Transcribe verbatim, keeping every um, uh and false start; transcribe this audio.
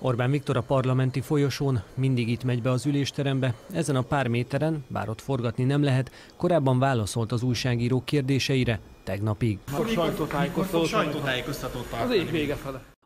Orbán Viktor a parlamenti folyosón mindig itt megy be az ülésterembe, ezen a pár méteren, bár ott forgatni nem lehet, korábban válaszolt az újságírók kérdéseire, tegnapig. Fog sajtótájékoztatót tartani? Az év vége fele.